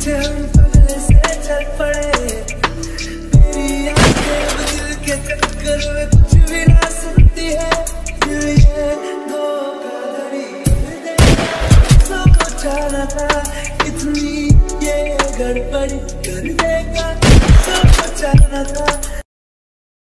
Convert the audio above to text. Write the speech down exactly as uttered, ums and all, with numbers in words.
पीछे हम पहले से चल पड़े, तेरी आंखें दिल के चक्कर में कुछ भी ना सुनती है, दिल ये धोखाधड़ी कर देगा। सोचा न था इतनी ये गड़बड़ी कर देगा, सोचा न था